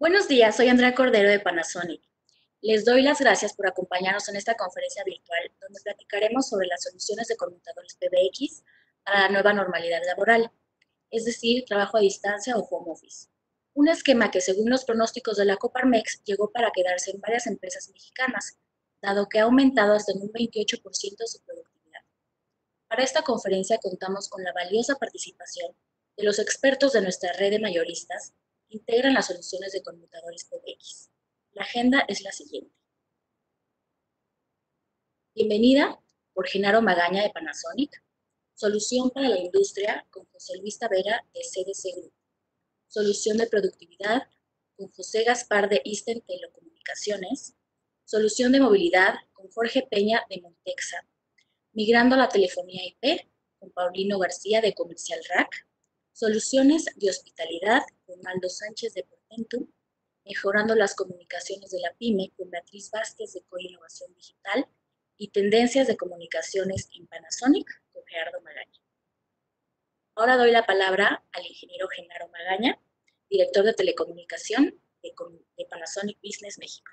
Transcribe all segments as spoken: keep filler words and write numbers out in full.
Buenos días, soy Andrea Cordero de Panasonic. Les doy las gracias por acompañarnos en esta conferencia virtual donde platicaremos sobre las soluciones de conmutadores P B X para la nueva normalidad laboral, es decir, trabajo a distancia o home office. Un esquema que, según los pronósticos de la Coparmex, llegó para quedarse en varias empresas mexicanas, dado que ha aumentado hasta en un veintiocho por ciento su productividad. Para esta conferencia contamos con la valiosa participación de los expertos de nuestra red de mayoristas que integran las soluciones de conmutadores P B X. La agenda es la siguiente. Bienvenida por Genaro Magaña de Panasonic. Solución para la industria con José Luis Tavera de C D C Group. Solución de productividad con José Gaspar de Isten Telecomunicaciones. Solución de movilidad con Jorge Peña de Montexa. Migrando a la telefonía I P con Paulino García de Comercial Rack. Soluciones de hospitalidad con Aldo Sánchez de Portentum. Mejorando las comunicaciones de la PYME con Beatriz Vázquez de Coinnovación Digital. Y tendencias de comunicaciones en Panasonic con Gerardo Magaña. Ahora doy la palabra al ingeniero Genaro Magaña, director de telecomunicación de, de Panasonic Business México.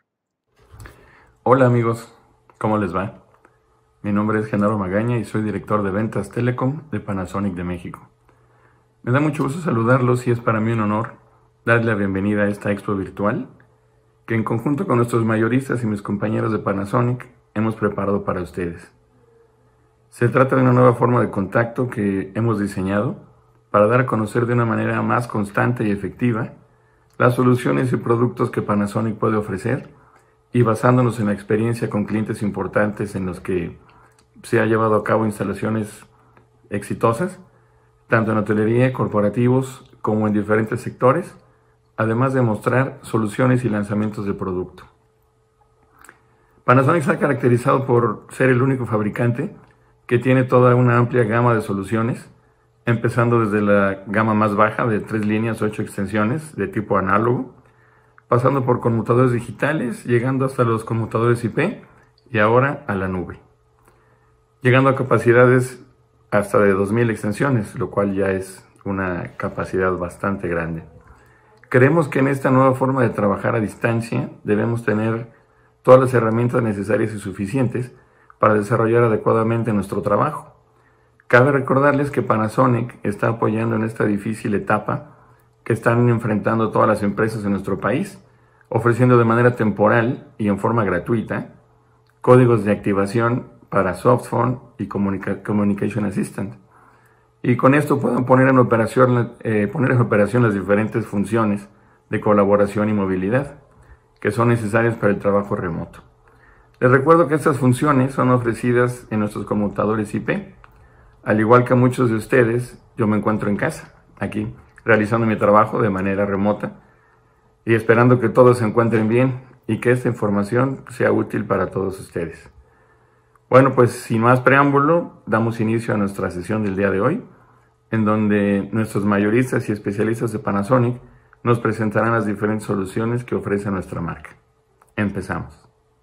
Hola amigos, ¿cómo les va? Mi nombre es Genaro Magaña y soy director de ventas Telecom de Panasonic de México. Me da mucho gusto saludarlos y es para mí un honor darle la bienvenida a esta expo virtual que en conjunto con nuestros mayoristas y mis compañeros de Panasonic hemos preparado para ustedes. Se trata de una nueva forma de contacto que hemos diseñado para dar a conocer de una manera más constante y efectiva las soluciones y productos que Panasonic puede ofrecer y basándonos en la experiencia con clientes importantes en los que se ha llevado a cabo instalaciones exitosas, tanto en hotelería, corporativos, como en diferentes sectores, además de mostrar soluciones y lanzamientos de producto. Panasonic se ha caracterizado por ser el único fabricante que tiene toda una amplia gama de soluciones, empezando desde la gama más baja de tres líneas, ocho extensiones de tipo análogo, pasando por conmutadores digitales, llegando hasta los conmutadores I P y ahora a la nube, llegando a capacidades hasta de dos mil extensiones, lo cual ya es una capacidad bastante grande. Creemos que en esta nueva forma de trabajar a distancia debemos tener todas las herramientas necesarias y suficientes para desarrollar adecuadamente nuestro trabajo. Cabe recordarles que Panasonic está apoyando en esta difícil etapa que están enfrentando todas las empresas en nuestro país, ofreciendo de manera temporal y en forma gratuita códigos de activación para Softphone y Communica- Communication Assistant. Y con esto puedan poner en operación, eh, poner en operación las diferentes funciones de colaboración y movilidad que son necesarias para el trabajo remoto. Les recuerdo que estas funciones son ofrecidas en nuestros conmutadores I P. Al igual que muchos de ustedes, yo me encuentro en casa, aquí, realizando mi trabajo de manera remota y esperando que todos se encuentren bien y que esta información sea útil para todos ustedes. Bueno, pues sin más preámbulo, damos inicio a nuestra sesión del día de hoy, en donde nuestros mayoristas y especialistas de Panasonic nos presentarán las diferentes soluciones que ofrece nuestra marca. Empezamos.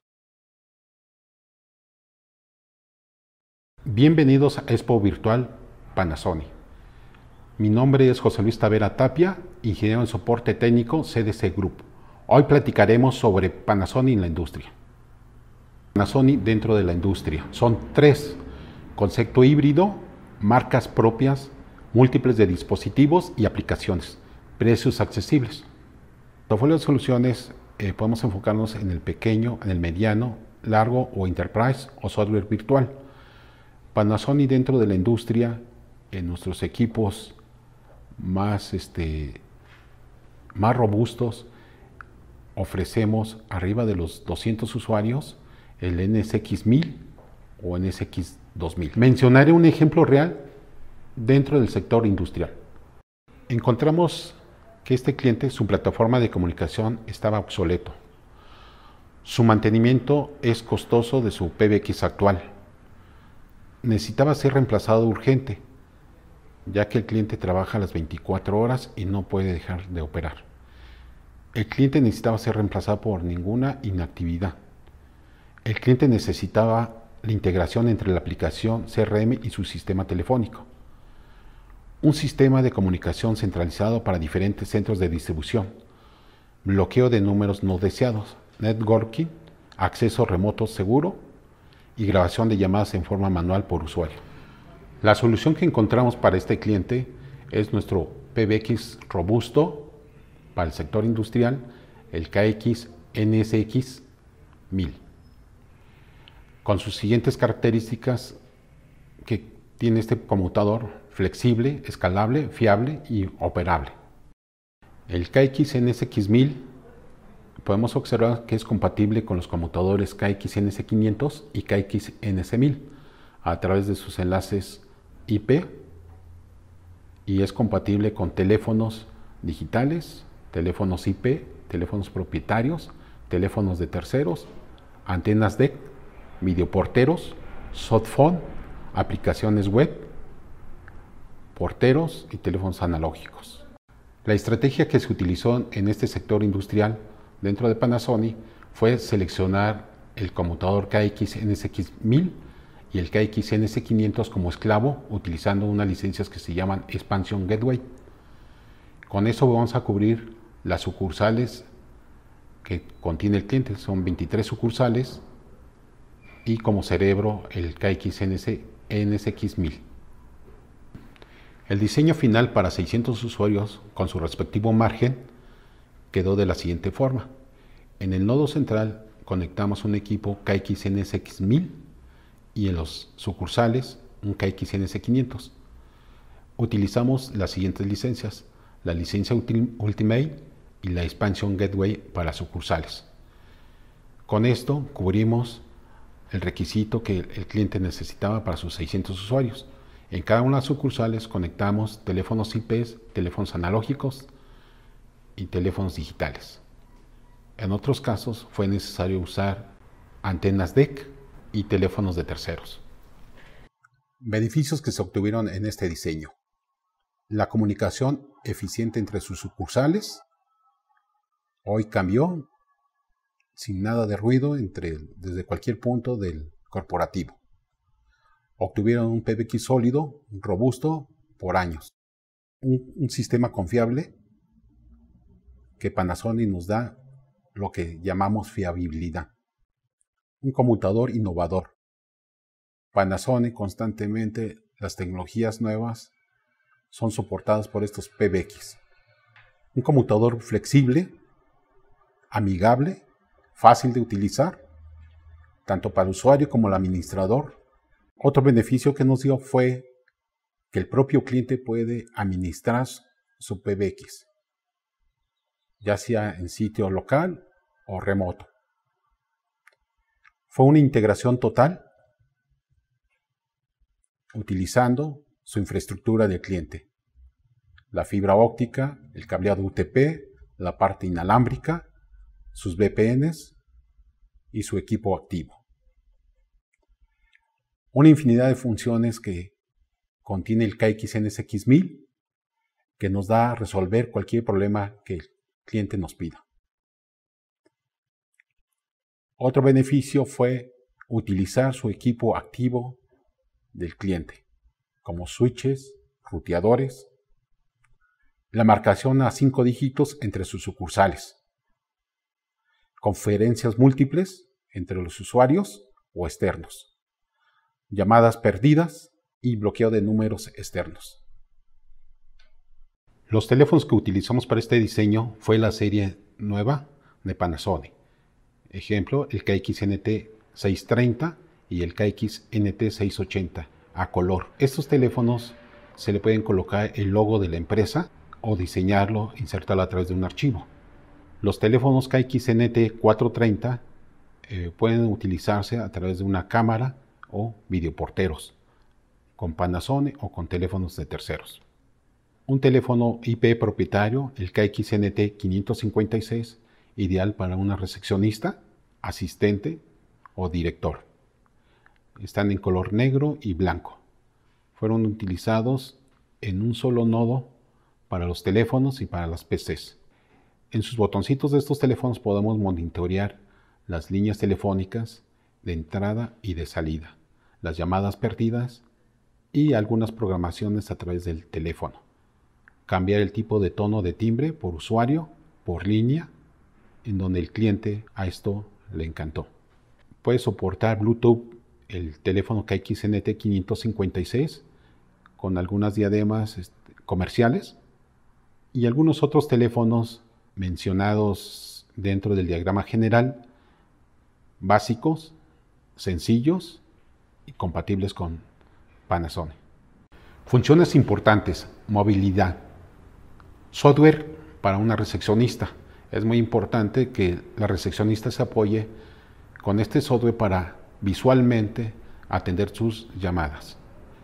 Bienvenidos a Expo Virtual Panasonic. Mi nombre es José Luis Tavera Tapia, ingeniero en soporte técnico C D C Group. Hoy platicaremos sobre Panasonic en la industria. Panasonic dentro de la industria. Son tres: concepto híbrido, marcas propias, múltiples de dispositivos y aplicaciones, precios accesibles. Portafolio de soluciones, eh, podemos enfocarnos en el pequeño, en el mediano, largo o enterprise o software virtual. Panasonic dentro de la industria, en nuestros equipos más, este, más robustos, ofrecemos arriba de los doscientos usuarios el N S X mil o N S X dos mil. Mencionaré un ejemplo real dentro del sector industrial. Encontramos que este cliente, su plataforma de comunicación estaba obsoleto. Su mantenimiento es costoso de su P B X actual. Necesitaba ser reemplazado urgente, ya que el cliente trabaja las veinticuatro horas y no puede dejar de operar. El cliente necesitaba ser reemplazado por ninguna inactividad. El cliente necesitaba la integración entre la aplicación C R M y su sistema telefónico. Un sistema de comunicación centralizado para diferentes centros de distribución, bloqueo de números no deseados, networking, acceso remoto seguro y grabación de llamadas en forma manual por usuario. La solución que encontramos para este cliente es nuestro P B X robusto para el sector industrial, el K X N S X mil, con sus siguientes características que tiene este conmutador: flexible, escalable, fiable y operable. El K X N S X mil podemos observar que es compatible con los conmutadores K X N S quinientos y K X N S mil a través de sus enlaces I P, y es compatible con teléfonos digitales, teléfonos I P, teléfonos propietarios, teléfonos de terceros, antenas D E C, videoporteros, softphone, aplicaciones web, porteros y teléfonos analógicos. La estrategia que se utilizó en este sector industrial dentro de Panasonic fue seleccionar el conmutador K X N S X mil y el K X N S quinientos como esclavo, utilizando unas licencias que se llaman Expansion Gateway. Con eso vamos a cubrir las sucursales que contiene el cliente, son veintitrés sucursales, y como cerebro el K X N S X mil. El diseño final para seiscientos usuarios con su respectivo margen quedó de la siguiente forma. En el nodo central conectamos un equipo K X N S X mil y en los sucursales un K X N S quinientos. Utilizamos las siguientes licencias: la licencia Ultimate y la Expansion Gateway para sucursales. Con esto cubrimos el requisito que el cliente necesitaba para sus seiscientos usuarios. En cada una de las sucursales conectamos teléfonos I P, teléfonos analógicos y teléfonos digitales. En otros casos fue necesario usar antenas D E C y teléfonos de terceros. Beneficios que se obtuvieron en este diseño: la comunicación eficiente entre sus sucursales. Hoy cambió sin nada de ruido entre, desde cualquier punto del corporativo. Obtuvieron un P B X sólido, robusto, por años. Un, un sistema confiable que Panasonic nos da lo que llamamos fiabilidad. Un conmutador innovador. Panasonic constantemente, las tecnologías nuevas son soportadas por estos P B X. Un conmutador flexible, amigable, fácil de utilizar, tanto para el usuario como el administrador. Otro beneficio que nos dio fue que el propio cliente puede administrar su P B X, ya sea en sitio local o remoto. Fue una integración total, utilizando su infraestructura del cliente: la fibra óptica, el cableado U T P, la parte inalámbrica, sus V P Ns y su equipo activo. Una infinidad de funciones que contiene el K X N S X mil, que nos da a resolver cualquier problema que el cliente nos pida. Otro beneficio fue utilizar su equipo activo del cliente, como switches, ruteadores, la marcación a cinco dígitos entre sus sucursales, conferencias múltiples entre los usuarios o externos, llamadas perdidas y bloqueo de números externos. Los teléfonos que utilizamos para este diseño fue la serie nueva de Panasonic. Ejemplo, el K X N T seiscientos treinta y el K X N T seiscientos ochenta a color. Estos teléfonos se le pueden colocar el logo de la empresa o diseñarlo, insertarlo a través de un archivo. Los teléfonos K X N T cuatrocientos treinta eh, pueden utilizarse a través de una cámara o videoporteros, con Panasonic o con teléfonos de terceros. Un teléfono I P propietario, el K X N T quinientos cincuenta y seis, ideal para una recepcionista, asistente o director. Están en color negro y blanco. Fueron utilizados en un solo nodo para los teléfonos y para las P Cs. En sus botoncitos de estos teléfonos podemos monitorear las líneas telefónicas de entrada y de salida, las llamadas perdidas y algunas programaciones a través del teléfono. Cambiar el tipo de tono de timbre por usuario, por línea en donde el cliente a esto le encantó. Puede soportar Bluetooth el teléfono K X N T quinientos cincuenta y seis con algunas diademas este, comerciales y algunos otros teléfonos mencionados dentro del diagrama general, básicos, sencillos y compatibles con Panasonic. Funciones importantes: movilidad, software para una recepcionista. Es muy importante que la recepcionista se apoye con este software para visualmente atender sus llamadas.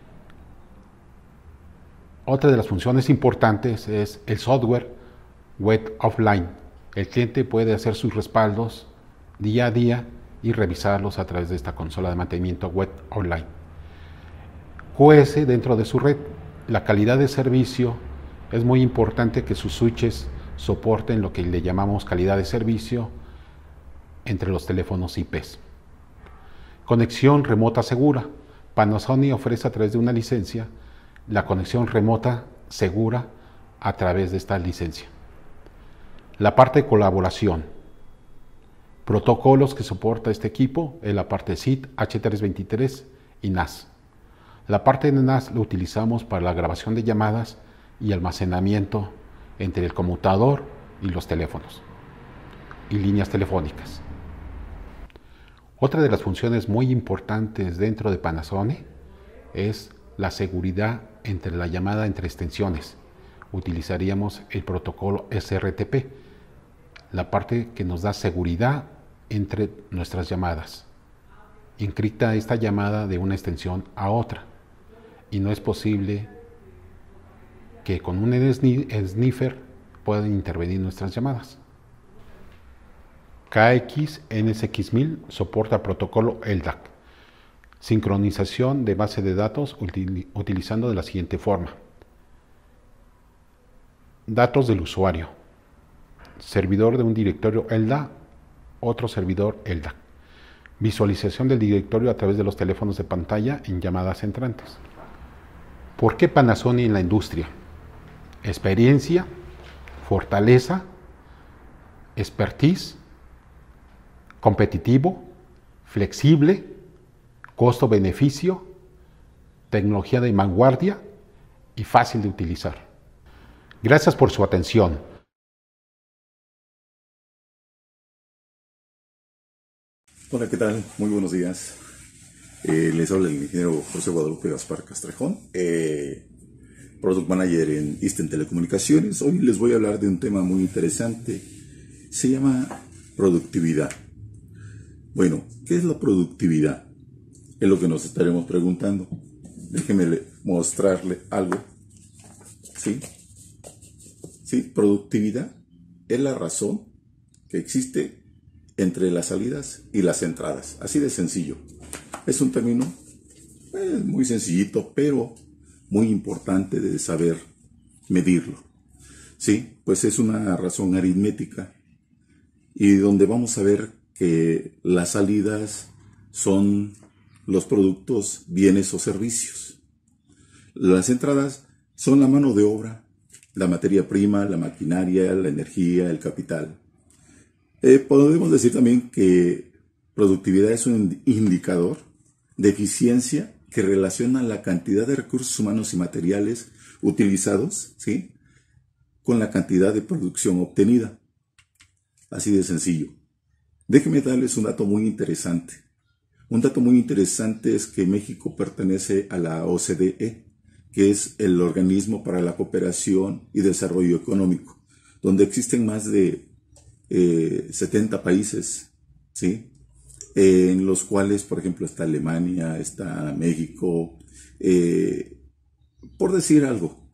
Otra de las funciones importantes es el software web offline. El cliente puede hacer sus respaldos día a día y revisarlos a través de esta consola de mantenimiento web online. Q S dentro de su red. La calidad de servicio, es muy importante que sus switches soporten lo que le llamamos calidad de servicio entre los teléfonos I Pes. Conexión remota segura. Panasonic ofrece a través de una licencia la conexión remota segura a través de esta licencia. La parte de colaboración. Protocolos que soporta este equipo es la parte S I T, H trescientos veintitrés y N A S. La parte de N A S lo utilizamos para la grabación de llamadas y almacenamiento entre el conmutador y los teléfonos y líneas telefónicas. Otra de las funciones muy importantes dentro de Panasonic es la seguridad entre la llamada entre extensiones. Utilizaríamos el protocolo S R T P, la parte que nos da seguridad entre nuestras llamadas. Encripta esta llamada de una extensión a otra y no es posible que con un sniffer puedan intervenir nuestras llamadas. K X N S X mil soporta protocolo L D A C. Sincronización de base de datos util utilizando de la siguiente forma. Datos del usuario. Servidor de un directorio L D A C, otro servidor L D A C. Visualización del directorio a través de los teléfonos de pantalla en llamadas entrantes. ¿Por qué Panasonic en la industria? Experiencia, fortaleza, expertise, competitivo, flexible, costo-beneficio, tecnología de vanguardia y fácil de utilizar. Gracias por su atención. Hola, ¿qué tal? Muy buenos días. Eh, les habla el ingeniero José Guadalupe Gaspar Castrejón, eh, Product Manager en Eastern Telecomunicaciones. Hoy les voy a hablar de un tema muy interesante. Se llama productividad. Bueno, ¿qué es la productividad? Es lo que nos estaremos preguntando. Déjenme mostrarle algo. ¿Sí? ¿Sí? Productividad es la razón que existe entre las salidas y las entradas. Así de sencillo. Es un término pues, muy sencillito, pero muy importante de saber medirlo. ¿Sí? Pues es una razón aritmética y donde vamos a ver que las salidas son los productos, bienes o servicios. Las entradas son la mano de obra, la materia prima, la maquinaria, la energía, el capital. Eh, podemos decir también que productividad es un indicador de eficiencia que relaciona la cantidad de recursos humanos y materiales utilizados, ¿sí?, con la cantidad de producción obtenida. Así de sencillo. Déjenme darles un dato muy interesante. Un dato muy interesante es que México pertenece a la O C D E, que es el Organismo para la Cooperación y Desarrollo Económico, donde existen más de eh, setenta países, ¿sí?, eh, en los cuales, por ejemplo, está Alemania, está México, eh, por decir algo.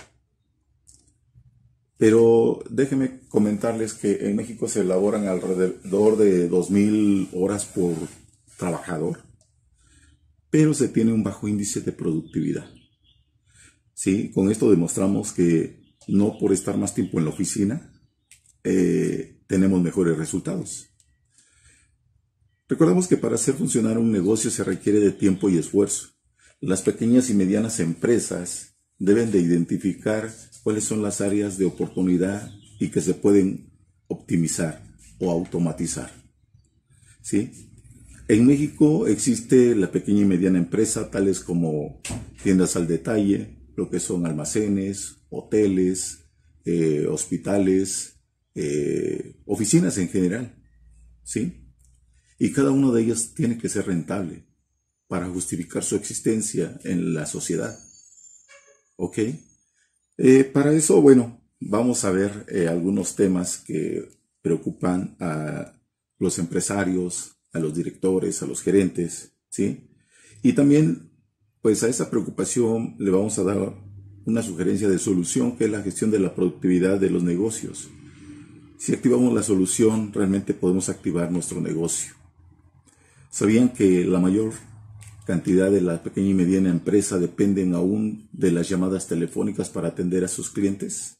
Pero déjenme comentarles que en México se elaboran alrededor de dos mil horas por trabajador, pero se tiene un bajo índice de productividad. ¿Sí? Con esto demostramos que no por estar más tiempo en la oficina eh, tenemos mejores resultados. Recordemos que para hacer funcionar un negocio se requiere de tiempo y esfuerzo. Las pequeñas y medianas empresas deben de identificar cuáles son las áreas de oportunidad y que se pueden optimizar. o automatizar. ¿Sí? En México existe la pequeña y mediana empresa, tales como tiendas al detalle, lo que son almacenes, hoteles, eh, hospitales, eh, oficinas en general. ¿Sí? Y cada uno de ellas tiene que ser rentable para justificar su existencia en la sociedad. ¿Ok? Eh, para eso, bueno, vamos a ver eh, algunos temas que preocupan a los empresarios, a los directores, a los gerentes, ¿sí? Y también, pues a esa preocupación le vamos a dar una sugerencia de solución, que es la gestión de la productividad de los negocios. Si activamos la solución, realmente podemos activar nuestro negocio. ¿Sabían que la mayor cantidad de la pequeña y mediana empresa dependen aún de las llamadas telefónicas para atender a sus clientes?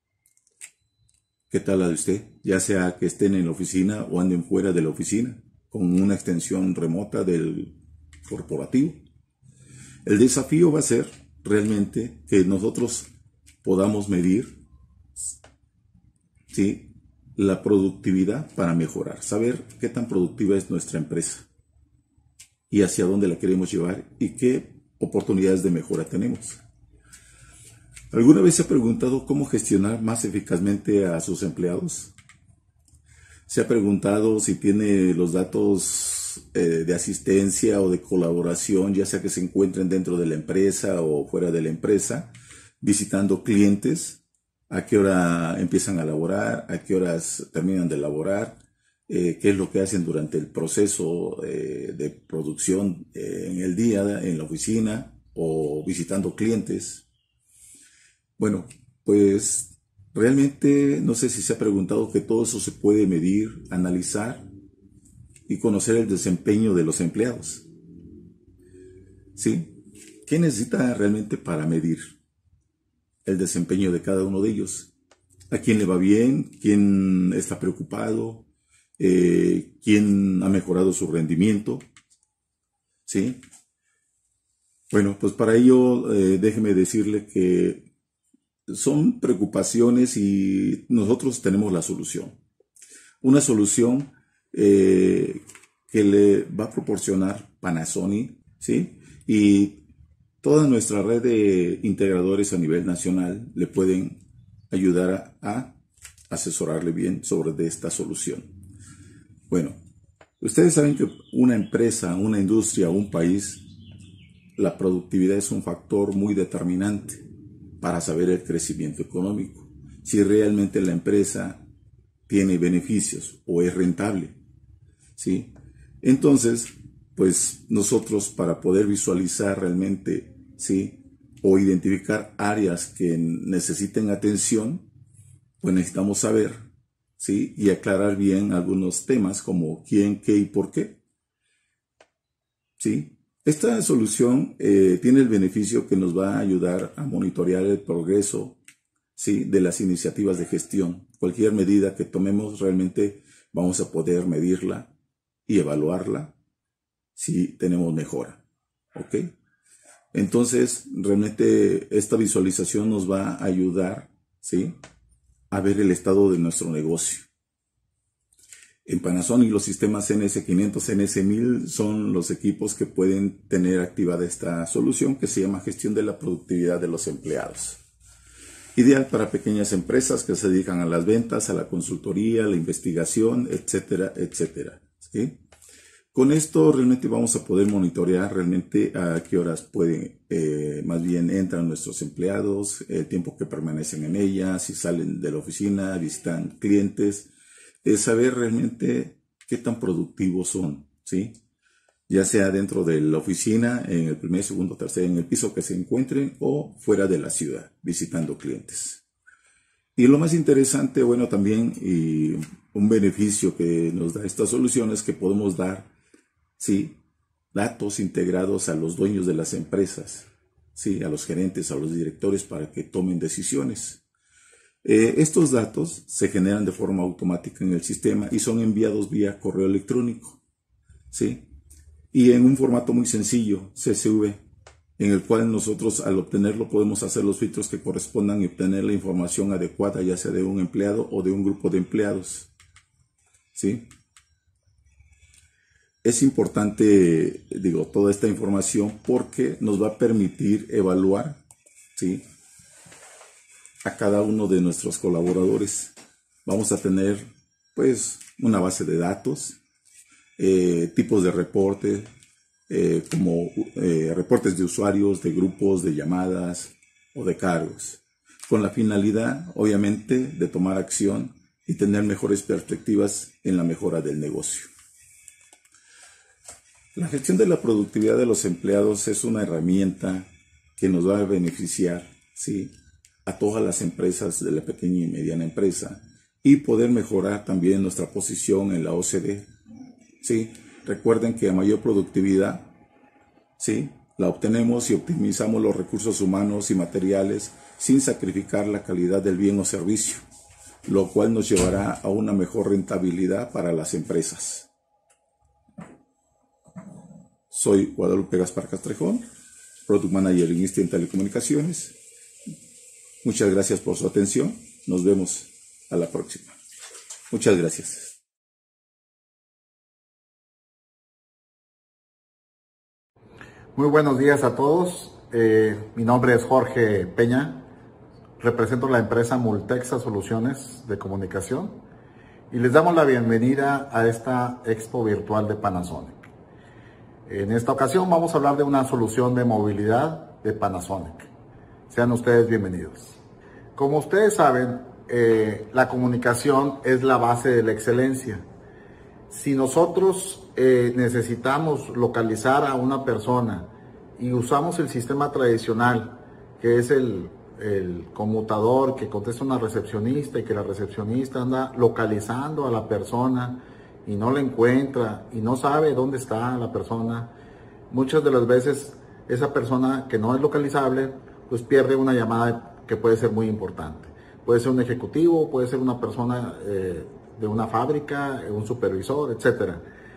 ¿Qué tal la de usted? Ya sea que estén en la oficina o anden fuera de la oficina, con una extensión remota del corporativo. El desafío va a ser realmente que nosotros podamos medir, ¿sí?, la productividad para mejorar, saber qué tan productiva es nuestra empresa y hacia dónde la queremos llevar y qué oportunidades de mejora tenemos. ¿Alguna vez se ha preguntado cómo gestionar más eficazmente a sus empleados? ¿Se ha preguntado si tiene los datos eh, de asistencia o de colaboración, ya sea que se encuentren dentro de la empresa o fuera de la empresa, visitando clientes? ¿A qué hora empiezan a laborar? ¿A qué horas terminan de laborar? Eh, ¿Qué es lo que hacen durante el proceso eh, de producción eh, en el día, en la oficina o visitando clientes? Bueno, pues realmente no sé si se ha preguntado que todo eso se puede medir, analizar y conocer el desempeño de los empleados. ¿Sí? ¿Qué necesita realmente para medir el desempeño de cada uno de ellos? ¿A quién le va bien? ¿Quién está preocupado? Eh, ¿Quién ha mejorado su rendimiento? ¿Sí? Bueno, pues para ello eh, déjeme decirle que son preocupaciones y nosotros tenemos la solución. Una solución eh, que le va a proporcionar Panasonic, ¿sí? Y toda nuestra red de integradores a nivel nacional le pueden ayudar a, a asesorarle bien sobre de esta solución. Bueno, ustedes saben que una empresa, una industria, un país, la productividad es un factor muy determinante para saber el crecimiento económico. Si realmente la empresa tiene beneficios o es rentable, ¿sí? Entonces, pues nosotros para poder visualizar realmente, ¿sí?, o identificar áreas que necesiten atención, pues necesitamos saber, ¿sí?, y aclarar bien algunos temas como quién, qué y por qué. ¿Sí? Esta solución eh, tiene el beneficio que nos va a ayudar a monitorear el progreso, ¿sí?, de las iniciativas de gestión. Cualquier medida que tomemos realmente vamos a poder medirla y evaluarla si tenemos mejora. ¿Ok? Entonces, realmente esta visualización nos va a ayudar, ¿sí?, a ver el estado de nuestro negocio. En Panasonic los sistemas N S quinientos, N S mil son los equipos que pueden tener activada esta solución que se llama gestión de la productividad de los empleados. Ideal para pequeñas empresas que se dedican a las ventas, a la consultoría, a la investigación, etcétera, etcétera. ¿Sí? Con esto realmente vamos a poder monitorear realmente a qué horas pueden, eh, más bien entran nuestros empleados, el tiempo que permanecen en ella, si salen de la oficina, visitan clientes, eh, saber realmente qué tan productivos son, ¿sí? Ya sea dentro de la oficina, en el primer, segundo, tercer, en el piso que se encuentren o fuera de la ciudad, visitando clientes. Y lo más interesante, bueno, también y un beneficio que nos da esta solución es que podemos dar, sí, datos integrados a los dueños de las empresas, sí, a los gerentes, a los directores para que tomen decisiones. Eh, estos datos se generan de forma automática en el sistema y son enviados vía correo electrónico, sí, y en un formato muy sencillo, C S V, en el cual nosotros al obtenerlo podemos hacer los filtros que correspondan y obtener la información adecuada, ya sea de un empleado o de un grupo de empleados. ¿sí? Es importante, digo, toda esta información porque nos va a permitir evaluar, ¿sí?, a cada uno de nuestros colaboradores. Vamos a tener, pues, una base de datos, eh, tipos de reporte, eh, como eh, reportes de usuarios, de grupos, de llamadas o de cargos, con la finalidad, obviamente, de tomar acción y tener mejores perspectivas en la mejora del negocio. La gestión de la productividad de los empleados es una herramienta que nos va a beneficiar, ¿sí?, a todas las empresas de la pequeña y mediana empresa y poder mejorar también nuestra posición en la O C D. ¿Sí? Recuerden que a mayor productividad, ¿sí?, la obtenemos y optimizamos los recursos humanos y materiales sin sacrificar la calidad del bien o servicio, lo cual nos llevará a una mejor rentabilidad para las empresas. Soy Guadalupe Gaspar Castrejón, Product Manager en Instant Telecomunicaciones. Muchas gracias por su atención. Nos vemos a la próxima. Muchas gracias. Muy buenos días a todos. Eh, mi nombre es Jorge Peña. Represento la empresa Multexa Soluciones de Comunicación y les damos la bienvenida a esta expo virtual de Panasonic. En esta ocasión vamos a hablar de una solución de movilidad de Panasonic. Sean ustedes bienvenidos. Como ustedes saben, eh, la comunicación es la base de la excelencia. Si nosotros eh, necesitamos localizar a una persona y usamos el sistema tradicional, que es el, el conmutador que contesta una recepcionista y que la recepcionista anda localizando a la persona y no la encuentra y no sabe dónde está la persona, muchas de las veces esa persona que no es localizable pues pierde una llamada que puede ser muy importante. Puede ser un ejecutivo, puede ser una persona eh, de una fábrica, un supervisor, etcétera.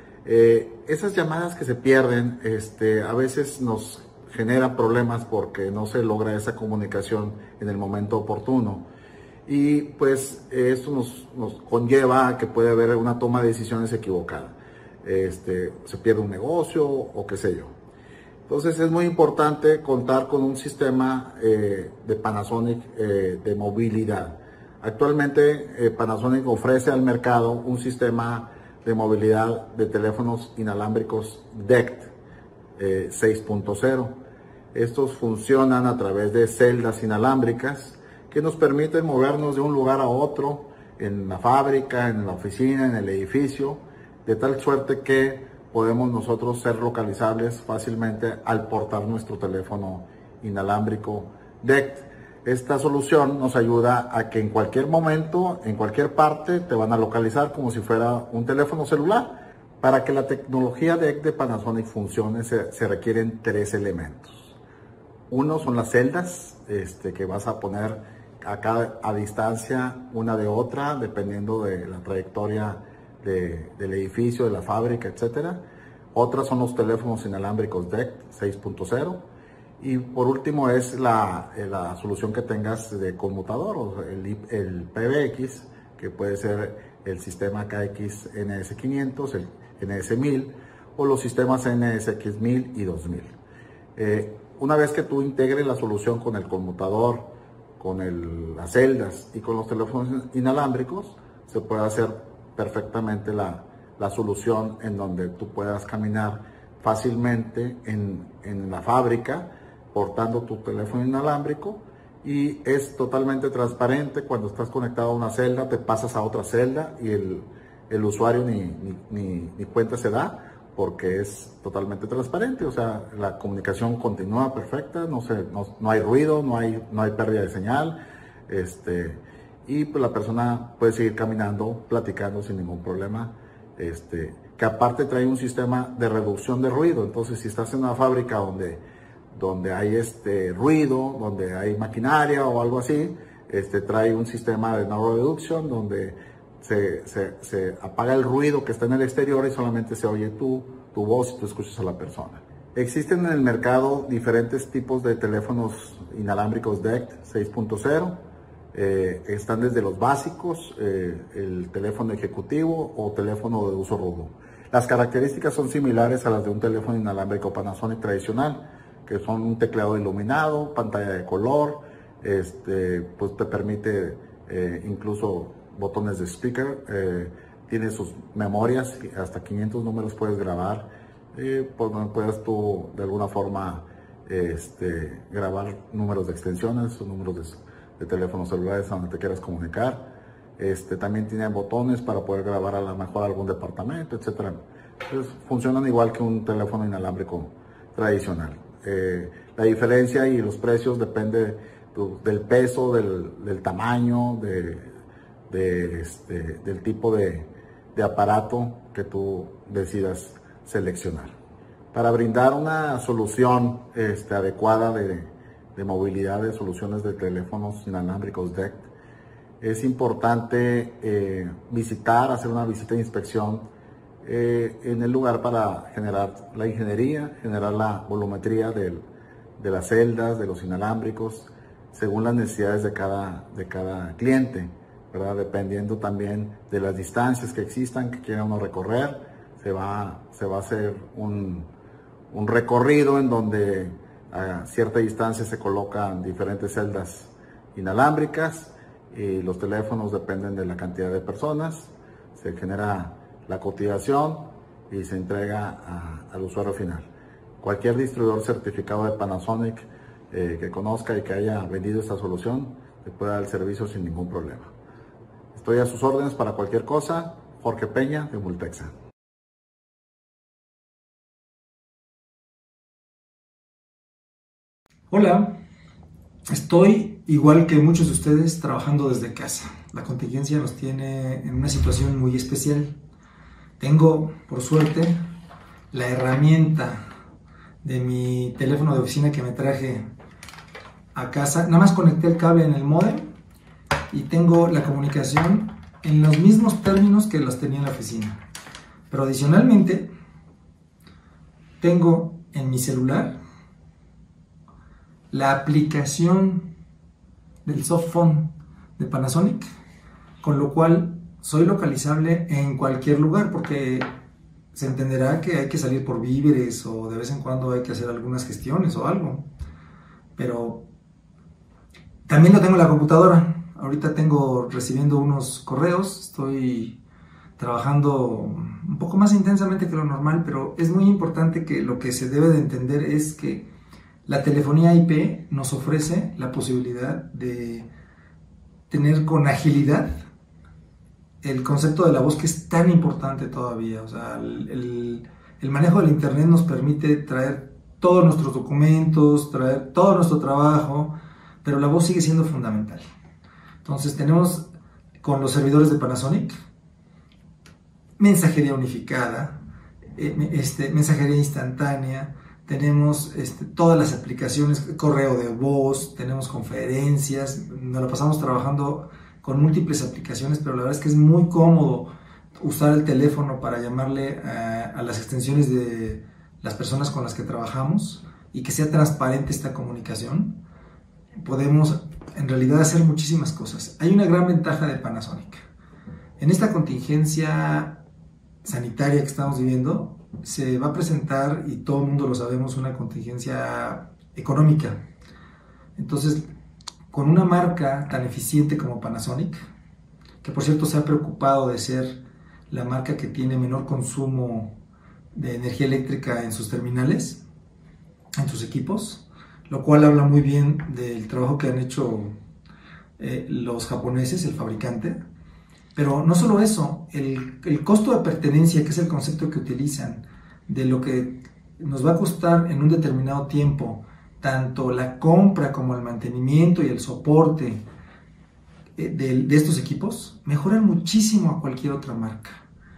Eh, esas llamadas que se pierden este, a veces nos generan problemas porque no se logra esa comunicación en el momento oportuno. Y pues esto nos, nos conlleva a que puede haber una toma de decisiones equivocada. Este, se pierde un negocio o qué sé yo. Entonces es muy importante contar con un sistema eh, de Panasonic eh, de movilidad. Actualmente eh, Panasonic ofrece al mercado un sistema de movilidad de teléfonos inalámbricos D E C T eh, seis punto cero. Estos funcionan a través de celdas inalámbricas que nos permiten movernos de un lugar a otro en la fábrica, en la oficina, en el edificio, de tal suerte que podemos nosotros ser localizables fácilmente al portar nuestro teléfono inalámbrico D E C T. Esta solución nos ayuda a que en cualquier momento, en cualquier parte, te van a localizar como si fuera un teléfono celular. Para que la tecnología D E C T de Panasonic funcione se, se requieren tres elementos. Uno son las celdas este, que vas a poner acá a distancia una de otra, dependiendo de la trayectoria De, del edificio, de la fábrica, etcétera. Otras son los teléfonos inalámbricos D E C T seis punto cero. Y por último es la, la solución que tengas de conmutador, o el, el P B X, que puede ser el sistema K X N S quinientos, el N S mil, o los sistemas N S X mil y dos mil. Eh, una vez que tú integres la solución con el conmutador, con el, las celdas y con los teléfonos inalámbricos, se puede hacer perfectamente la, la solución en donde tú puedas caminar fácilmente en, en la fábrica portando tu teléfono inalámbrico, y es totalmente transparente. Cuando estás conectado a una celda te pasas a otra celda y el, el usuario ni, ni, ni, ni cuenta se da porque es totalmente transparente, o sea, la comunicación continúa perfecta, no, se, no, no hay ruido, no hay, no hay pérdida de señal, este, y pues la persona puede seguir caminando, platicando sin ningún problema, este, que aparte trae un sistema de reducción de ruido. Entonces, si estás en una fábrica donde, donde hay este ruido, donde hay maquinaria o algo así, este, trae un sistema de noise reduction donde se, se, se apaga el ruido que está en el exterior y solamente se oye tu, tu voz y tú escuchas a la persona. Existen en el mercado diferentes tipos de teléfonos inalámbricos D E C T seis punto cero. Eh, están desde los básicos, eh, el teléfono ejecutivo o teléfono de uso rudo. Las características son similares a las de un teléfono inalámbrico Panasonic tradicional, que son un teclado iluminado, pantalla de color, este, pues te permite eh, incluso botones de speaker, eh, tiene sus memorias, hasta quinientos números puedes grabar, eh, pues puedes tú de alguna forma este, grabar números de extensiones o números de, de teléfonos celulares a donde te quieras comunicar. Este, también tiene botones para poder grabar a lo mejor algún departamento, etcétera. Entonces funcionan igual que un teléfono inalámbrico tradicional. Eh, la diferencia y los precios depende tu, del peso, del, del tamaño, de, de, este, del tipo de, de aparato que tú decidas seleccionar. Para brindar una solución este, adecuada de, de movilidad de soluciones de teléfonos inalámbricos D E C T, es importante eh, visitar, hacer una visita de inspección eh, en el lugar para generar la ingeniería, generar la volumetría del, de las celdas, de los inalámbricos, según las necesidades de cada, de cada cliente, ¿verdad? Dependiendo también de las distancias que existan, que quiera uno recorrer, se va, se va a hacer un, un recorrido en donde a cierta distancia se colocan diferentes celdas inalámbricas, y los teléfonos dependen de la cantidad de personas, se genera la cotización y se entrega a, al usuario final. Cualquier distribuidor certificado de Panasonic eh, que conozca y que haya vendido esta solución, le puede dar el servicio sin ningún problema. Estoy a sus órdenes para cualquier cosa. Jorge Peña, de Multexa. Hola. Estoy, igual que muchos de ustedes, trabajando desde casa. La contingencia nos tiene en una situación muy especial. Tengo, por suerte, la herramienta de mi teléfono de oficina que me traje a casa. Nada más conecté el cable en el módem y tengo la comunicación en los mismos términos que los tenía en la oficina. Pero adicionalmente, tengo en mi celular la aplicación del soft phone de Panasonic, con lo cual soy localizable en cualquier lugar, porque se entenderá que hay que salir por víveres o de vez en cuando hay que hacer algunas gestiones o algo, pero también lo tengo en la computadora. Ahorita tengo recibiendo unos correos, estoy trabajando un poco más intensamente que lo normal, pero es muy importante que lo que se debe de entender es que la telefonía I P nos ofrece la posibilidad de tener con agilidad el concepto de la voz, que es tan importante todavía. O sea, el, el, el manejo del internet nos permite traer todos nuestros documentos, traer todo nuestro trabajo, pero la voz sigue siendo fundamental. Entonces tenemos con los servidores de Panasonic mensajería unificada, este, mensajería instantánea. Tenemos este, todas las aplicaciones, correo de voz, tenemos conferencias, nos la pasamos trabajando con múltiples aplicaciones, pero la verdad es que es muy cómodo usar el teléfono para llamarle a, a las extensiones de las personas con las que trabajamos y que sea transparente esta comunicación. Podemos en realidad hacer muchísimas cosas. Hay una gran ventaja de Panasonic. En esta contingencia sanitaria que estamos viviendo, se va a presentar, y todo el mundo lo sabemos, una contingencia económica. Entonces, con una marca tan eficiente como Panasonic, que por cierto se ha preocupado de ser la marca que tiene menor consumo de energía eléctrica en sus terminales, en sus equipos, lo cual habla muy bien del trabajo que han hecho eh, los japoneses, el fabricante. Pero no solo eso, el, el costo de pertenencia, que es el concepto que utilizan, de lo que nos va a costar en un determinado tiempo, tanto la compra como el mantenimiento y el soporte de, de estos equipos, mejoran muchísimo a cualquier otra marca.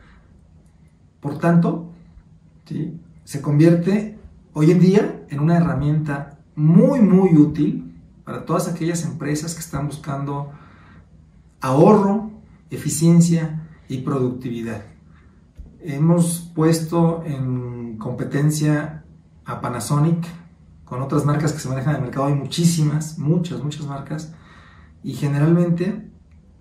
Por tanto, ¿sí?, se convierte hoy en día en una herramienta muy, muy útil para todas aquellas empresas que están buscando ahorro, eficiencia y productividad. Hemos puesto en competencia a Panasonic con otras marcas que se manejan en el mercado. Hay muchísimas, muchas, muchas marcas y generalmente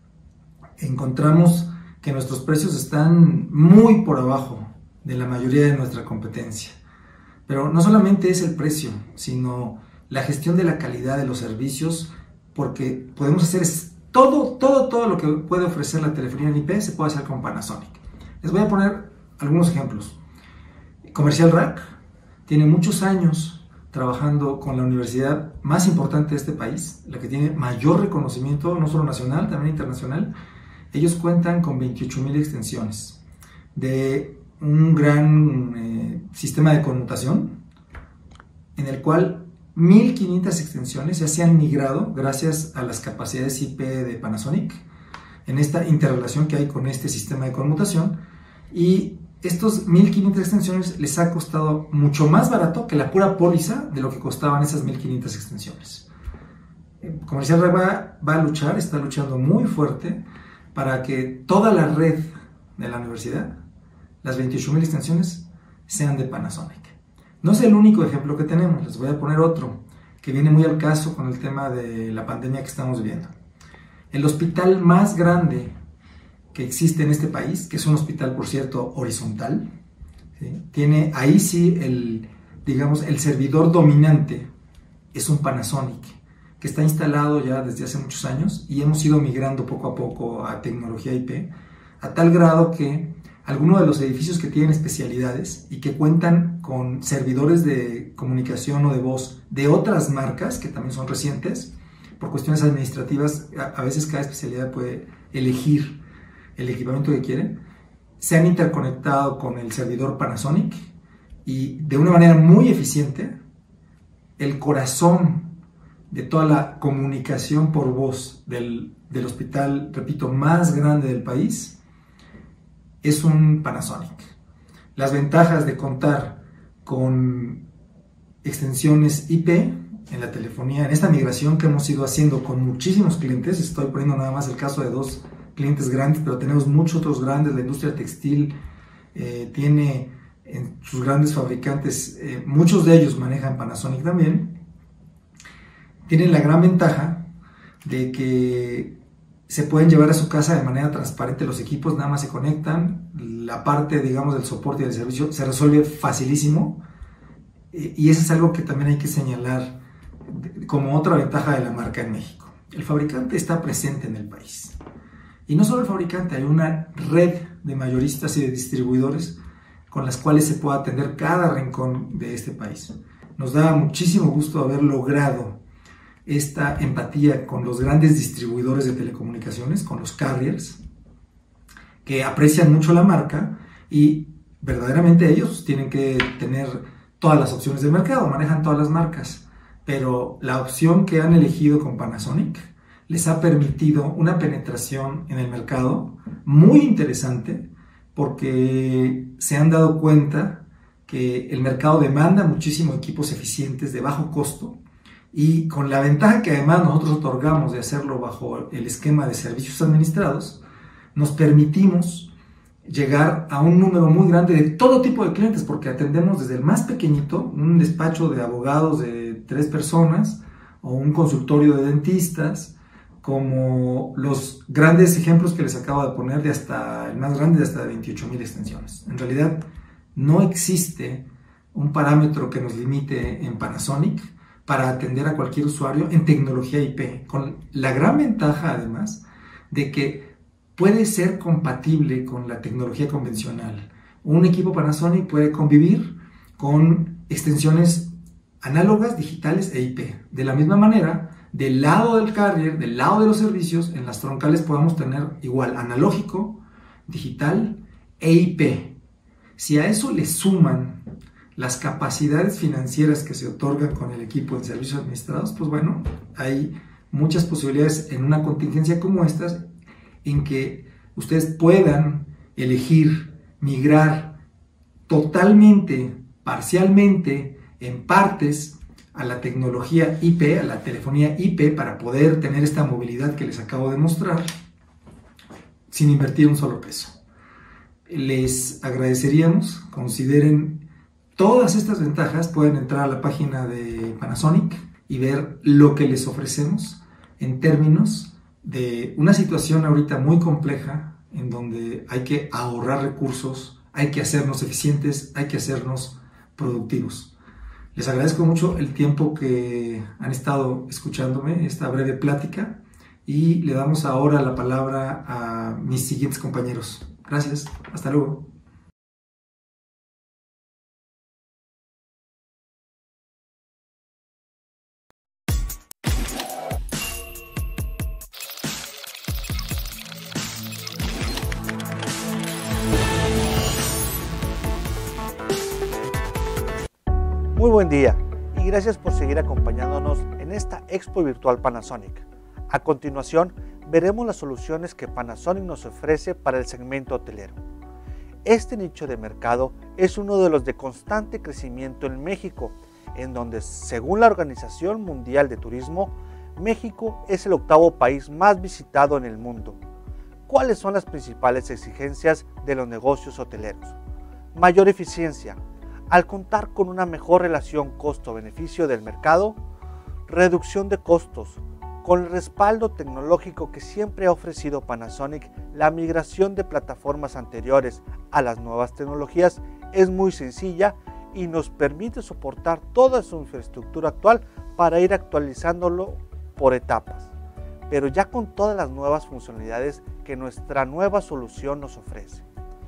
encontramos que nuestros precios están muy por abajo de la mayoría de nuestra competencia. Pero no solamente es el precio, sino la gestión de la calidad de los servicios, porque podemos hacer todo, todo, todo lo que puede ofrecer la telefonía en I P se puede hacer con Panasonic. Les voy a poner algunos ejemplos. Comercial Rack tiene muchos años trabajando con la universidad más importante de este país, la que tiene mayor reconocimiento, no solo nacional, también internacional. Ellos cuentan con veintiocho mil extensiones de un gran eh, sistema de conmutación en el cual mil quinientas extensiones ya se han migrado gracias a las capacidades I P de Panasonic en esta interrelación que hay con este sistema de conmutación, y estos mil quinientas extensiones les ha costado mucho más barato que la pura póliza de lo que costaban esas mil quinientas extensiones. Comercial va, va a luchar, está luchando muy fuerte para que toda la red de la universidad, las veintiocho mil extensiones, sean de Panasonic. No es el único ejemplo que tenemos, les voy a poner otro que viene muy al caso con el tema de la pandemia que estamos viviendo. El hospital más grande que existe en este país, que es un hospital, por cierto, horizontal, ¿sí? Tiene ahí sí el, digamos, el servidor dominante es un Panasonic, que está instalado ya desde hace muchos años y hemos ido migrando poco a poco a tecnología I P, a tal grado que algunos de los edificios que tienen especialidades y que cuentan con servidores de comunicación o de voz de otras marcas, que también son recientes, por cuestiones administrativas, a veces cada especialidad puede elegir el equipamiento que quiere, se han interconectado con el servidor Panasonic y de una manera muy eficiente, el corazón de toda la comunicación por voz del, del hospital, repito, más grande del país, es un Panasonic. Las ventajas de contar con extensiones I P en la telefonía, en esta migración que hemos ido haciendo con muchísimos clientes, estoy poniendo nada más el caso de dos clientes grandes, pero tenemos muchos otros grandes. La industria textil eh, tiene en sus grandes fabricantes, eh, muchos de ellos manejan Panasonic también. Tienen la gran ventaja de que se pueden llevar a su casa de manera transparente los equipos, nada más se conectan, la parte, digamos, del soporte y del servicio se resuelve facilísimo, y eso es algo que también hay que señalar como otra ventaja de la marca en México. El fabricante está presente en el país, y no solo el fabricante, hay una red de mayoristas y de distribuidores con las cuales se puede atender cada rincón de este país. Nos da muchísimo gusto haber logrado esta empatía con los grandes distribuidores de telecomunicaciones, con los carriers, que aprecian mucho la marca y verdaderamente ellos tienen que tener todas las opciones del mercado, manejan todas las marcas, pero la opción que han elegido con Panasonic les ha permitido una penetración en el mercado muy interesante, porque se han dado cuenta que el mercado demanda muchísimo equipos eficientes de bajo costo, y con la ventaja que además nosotros otorgamos de hacerlo bajo el esquema de servicios administrados, nos permitimos llegar a un número muy grande de todo tipo de clientes, porque atendemos desde el más pequeñito, un despacho de abogados de tres personas o un consultorio de dentistas, como los grandes ejemplos que les acabo de poner, de hasta el más grande de hasta veintiocho mil extensiones. En realidad no existe un parámetro que nos limite en Panasonic para atender a cualquier usuario en tecnología I P, con la gran ventaja además de que puede ser compatible con la tecnología convencional. Un equipo Panasonic puede convivir con extensiones análogas, digitales e I P. De la misma manera, del lado del carrier, del lado de los servicios, en las troncales podemos tener igual analógico, digital e I P. Si a eso le suman las capacidades financieras que se otorgan con el equipo de servicios administrados, pues bueno, hay muchas posibilidades en una contingencia como esta en que ustedes puedan elegir migrar totalmente, parcialmente, en partes a la tecnología I P, a la telefonía I P, para poder tener esta movilidad que les acabo de mostrar sin invertir un solo peso. Les agradeceríamos, consideren todas estas ventajas, pueden entrar a la página de Panasonic y ver lo que les ofrecemos en términos de una situación ahorita muy compleja en donde hay que ahorrar recursos, hay que hacernos eficientes, hay que hacernos productivos. Les agradezco mucho el tiempo que han estado escuchándome, esta breve plática, y le damos ahora la palabra a mis siguientes compañeros. Gracias, hasta luego. Muy buen día y gracias por seguir acompañándonos en esta Expo Virtual Panasonic. A continuación, veremos las soluciones que Panasonic nos ofrece para el segmento hotelero. Este nicho de mercado es uno de los de constante crecimiento en México, en donde, según la Organización Mundial de Turismo, México es el octavo país más visitado en el mundo. ¿Cuáles son las principales exigencias de los negocios hoteleros? Mayor eficiencia. Al contar con una mejor relación costo-beneficio del mercado, reducción de costos. Con el respaldo tecnológico que siempre ha ofrecido Panasonic, la migración de plataformas anteriores a las nuevas tecnologías es muy sencilla y nos permite soportar toda su infraestructura actual para ir actualizándolo por etapas, pero ya con todas las nuevas funcionalidades que nuestra nueva solución nos ofrece.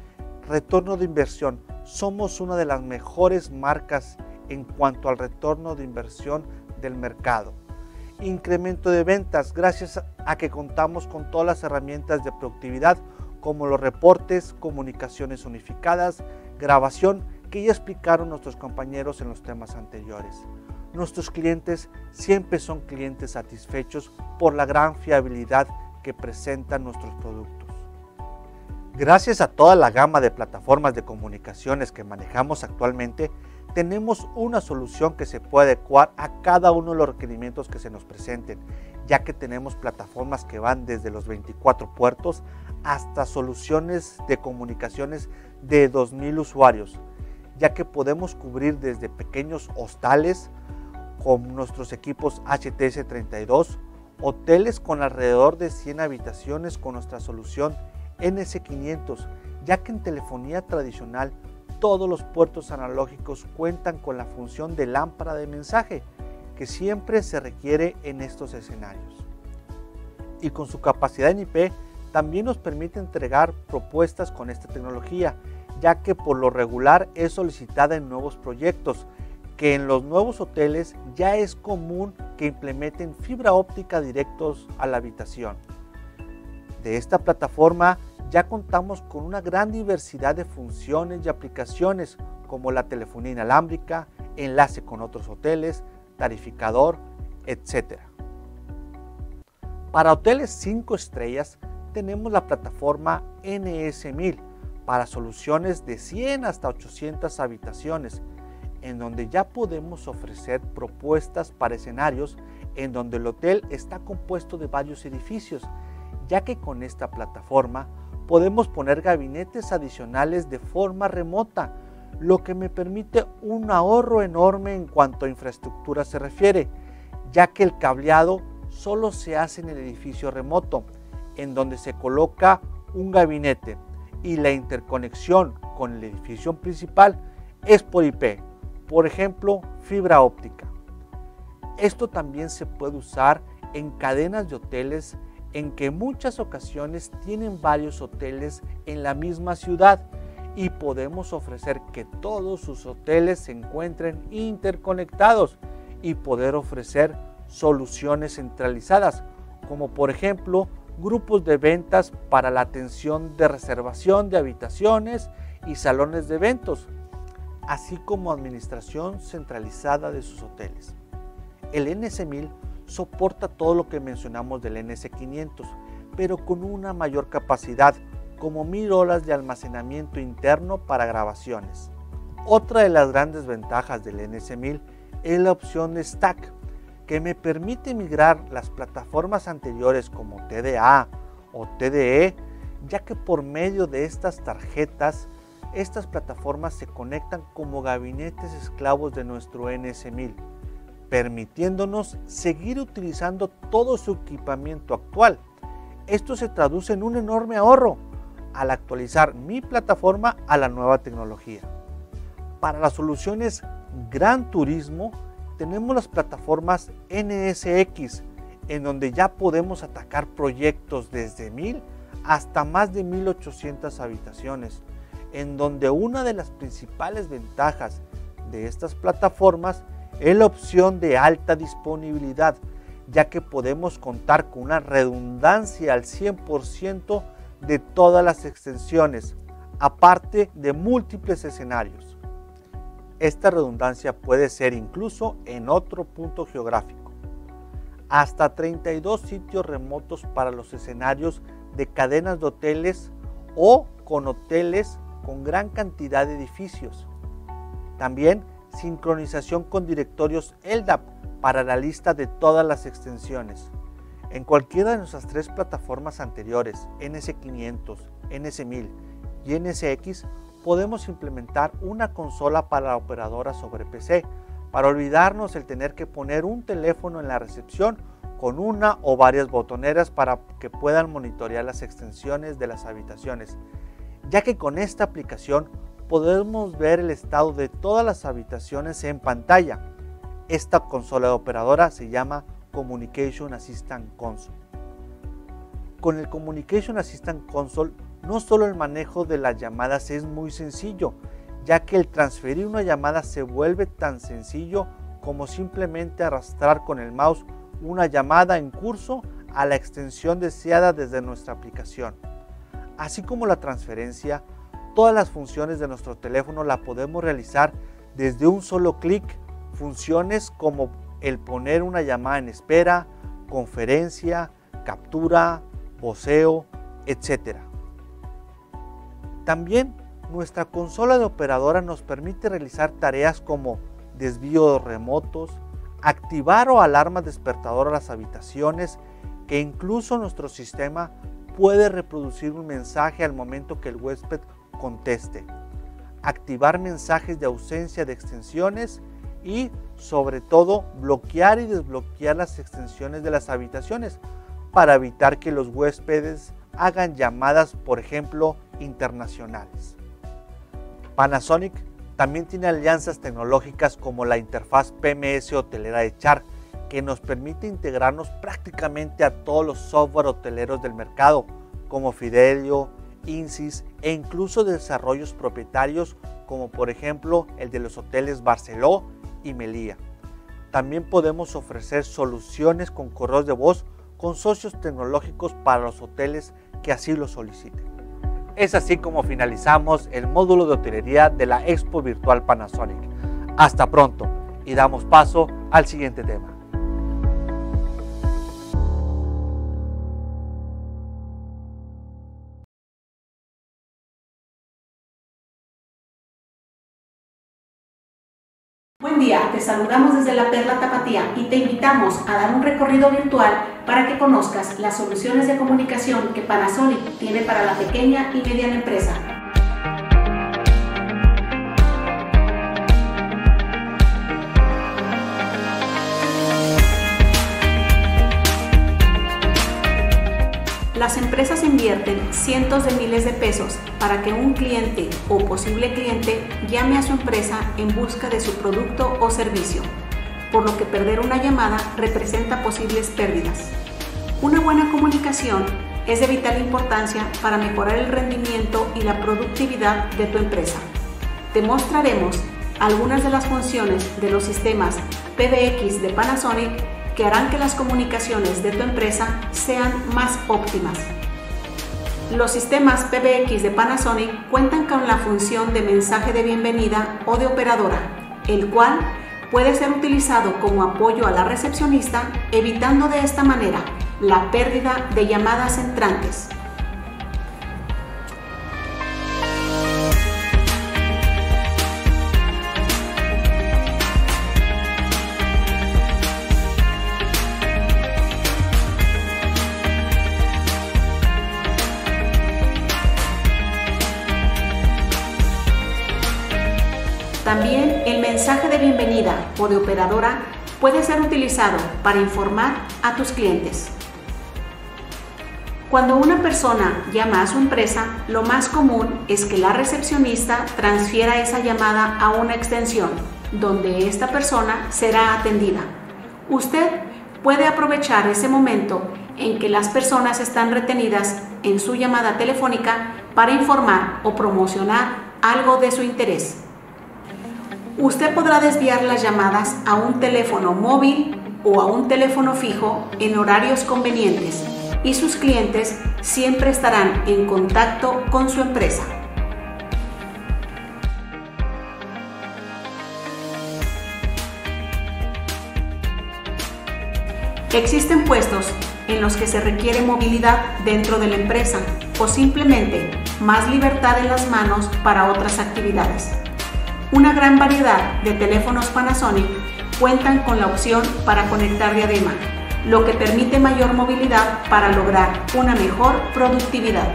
Retorno de inversión. Somos una de las mejores marcas en cuanto al retorno de inversión del mercado. Incremento de ventas gracias a que contamos con todas las herramientas de productividad como los reportes, comunicaciones unificadas, grabación que ya explicaron nuestros compañeros en los temas anteriores. Nuestros clientes siempre son clientes satisfechos por la gran fiabilidad que presentan nuestros productos. Gracias a toda la gama de plataformas de comunicaciones que manejamos actualmente, tenemos una solución que se puede adecuar a cada uno de los requerimientos que se nos presenten, ya que tenemos plataformas que van desde los veinticuatro puertos hasta soluciones de comunicaciones de dos mil usuarios, ya que podemos cubrir desde pequeños hostales con nuestros equipos H T S treinta y dos, hoteles con alrededor de cien habitaciones con nuestra solución N S quinientos, ya que en telefonía tradicional todos los puertos analógicos cuentan con la función de lámpara de mensaje que siempre se requiere en estos escenarios. Y con su capacidad en I P también nos permite entregar propuestas con esta tecnología, ya que por lo regular es solicitada en nuevos proyectos, que en los nuevos hoteles ya es común que implementen fibra óptica directos a la habitación. De esta plataforma ya contamos con una gran diversidad de funciones y aplicaciones como la telefonía inalámbrica, enlace con otros hoteles, tarificador, etcétera. Para hoteles cinco estrellas tenemos la plataforma N S mil para soluciones de cien hasta ochocientas habitaciones, en donde ya podemos ofrecer propuestas para escenarios en donde el hotel está compuesto de varios edificios, ya que con esta plataforma podemos poner gabinetes adicionales de forma remota, lo que me permite un ahorro enorme en cuanto a infraestructura se refiere, ya que el cableado solo se hace en el edificio remoto, en donde se coloca un gabinete, y la interconexión con el edificio principal es por I P, por ejemplo, fibra óptica. Esto también se puede usar en cadenas de hoteles en que en muchas ocasiones tienen varios hoteles en la misma ciudad y podemos ofrecer que todos sus hoteles se encuentren interconectados y poder ofrecer soluciones centralizadas, como por ejemplo grupos de ventas para la atención de reservación de habitaciones y salones de eventos, así como administración centralizada de sus hoteles. El N S mil soporta todo lo que mencionamos del N S quinientos, pero con una mayor capacidad, como mil horas de almacenamiento interno para grabaciones. Otra de las grandes ventajas del N S mil es la opción de Stack, que me permite migrar las plataformas anteriores como T D A o T D E, ya que por medio de estas tarjetas, estas plataformas se conectan como gabinetes esclavos de nuestro N S mil. permitiéndonos seguir utilizando todo su equipamiento actual. Esto se traduce en un enorme ahorro al actualizar mi plataforma a la nueva tecnología. Para las soluciones Gran Turismo tenemos las plataformas N S X, en donde ya podemos atacar proyectos desde mil hasta más de mil ochocientas habitaciones, en donde una de las principales ventajas de estas plataformas es la opción de alta disponibilidad, ya que podemos contar con una redundancia al cien por ciento de todas las extensiones, aparte de múltiples escenarios. Esta redundancia puede ser incluso en otro punto geográfico. Hasta treinta y dos sitios remotos para los escenarios de cadenas de hoteles o con hoteles con gran cantidad de edificios. También sincronización con directorios L D A P para la lista de todas las extensiones. En cualquiera de nuestras tres plataformas anteriores, N S quinientos, N S mil y N S X, podemos implementar una consola para la operadora sobre P C, para olvidarnos el tener que poner un teléfono en la recepción con una o varias botoneras para que puedan monitorear las extensiones de las habitaciones, ya que con esta aplicación podemos ver el estado de todas las habitaciones en pantalla. Esta consola de operadora se llama Communication Assistant Console. Con el Communication Assistant Console, no solo el manejo de las llamadas es muy sencillo, ya que el transferir una llamada se vuelve tan sencillo como simplemente arrastrar con el mouse una llamada en curso a la extensión deseada desde nuestra aplicación. Así como la transferencia, todas las funciones de nuestro teléfono la podemos realizar desde un solo clic. Funciones como el poner una llamada en espera, conferencia, captura, voceo, etcétera. También nuestra consola de operadora nos permite realizar tareas como desvíos remotos, activar o alarmas despertador a las habitaciones, que incluso nuestro sistema puede reproducir un mensaje al momento que el huésped conteste, activar mensajes de ausencia de extensiones y, sobre todo, bloquear y desbloquear las extensiones de las habitaciones para evitar que los huéspedes hagan llamadas, por ejemplo, internacionales. Panasonic también tiene alianzas tecnológicas como la interfaz P M S hotelera de Char, que nos permite integrarnos prácticamente a todos los software hoteleros del mercado, como Fidelio, Insys e incluso desarrollos propietarios como por ejemplo el de los hoteles Barceló y Meliá. También podemos ofrecer soluciones con correos de voz con socios tecnológicos para los hoteles que así lo soliciten. Es así como finalizamos el módulo de hotelería de la Expo Virtual Panasonic. Hasta pronto y damos paso al siguiente tema. Buen día, te saludamos desde la Perla Tapatía y te invitamos a dar un recorrido virtual para que conozcas las soluciones de comunicación que Panasonic tiene para la pequeña y mediana empresa. Las empresas invierten cientos de miles de pesos para que un cliente o posible cliente llame a su empresa en busca de su producto o servicio, por lo que perder una llamada representa posibles pérdidas. Una buena comunicación es de vital importancia para mejorar el rendimiento y la productividad de tu empresa. Te mostraremos algunas de las funciones de los sistemas P B X de Panasonic que harán que las comunicaciones de tu empresa sean más óptimas. Los sistemas P B X de Panasonic cuentan con la función de mensaje de bienvenida o de operadora, el cual puede ser utilizado como apoyo a la recepcionista, evitando de esta manera la pérdida de llamadas entrantes. También el mensaje mensaje de bienvenida o de operadora puede ser utilizado para informar a tus clientes. Cuando una persona llama a su empresa, lo más común es que la recepcionista transfiera esa llamada a una extensión, donde esta persona será atendida. Usted puede aprovechar ese momento en que las personas están retenidas en su llamada telefónica para informar o promocionar algo de su interés. Usted podrá desviar las llamadas a un teléfono móvil o a un teléfono fijo en horarios convenientes y sus clientes siempre estarán en contacto con su empresa. Existen puestos en los que se requiere movilidad dentro de la empresa o simplemente más libertad en las manos para otras actividades. Una gran variedad de teléfonos Panasonic cuentan con la opción para conectar diadema, lo que permite mayor movilidad para lograr una mejor productividad.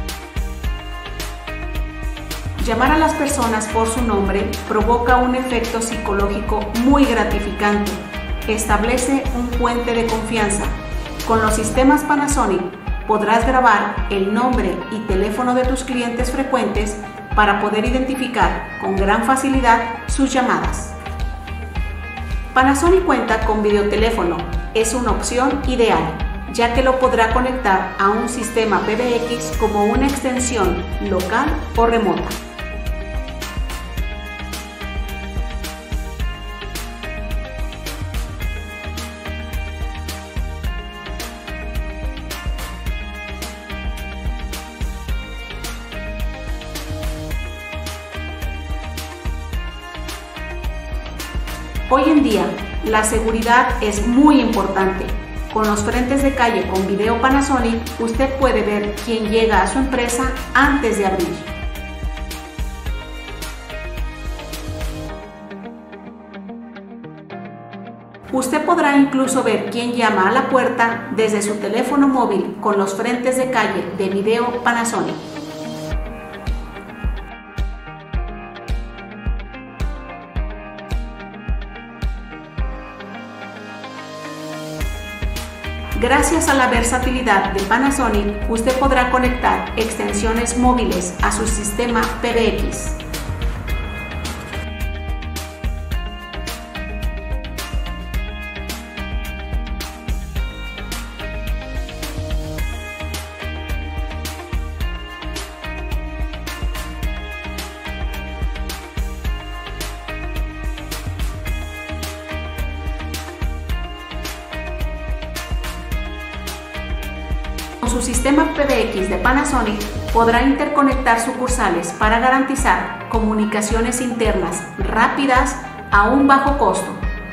Llamar a las personas por su nombre provoca un efecto psicológico muy gratificante. Establece un puente de confianza. Con los sistemas Panasonic podrás grabar el nombre y teléfono de tus clientes frecuentes para poder identificar con gran facilidad sus llamadas. Panasonic cuenta con videoteléfono. Es una opción ideal, ya que lo podrá conectar a un sistema P B X como una extensión local o remota. Hoy en día, la seguridad es muy importante. Con los frentes de calle con video Panasonic, usted puede ver quién llega a su empresa antes de abrir. Usted podrá incluso ver quién llama a la puerta desde su teléfono móvil con los frentes de calle de video Panasonic. Gracias a la versatilidad de Panasonic, usted podrá conectar extensiones móviles a su sistema P B X. Con su sistema P B X de Panasonic podrá interconectar sucursales para garantizar comunicaciones internas rápidas a un bajo costo.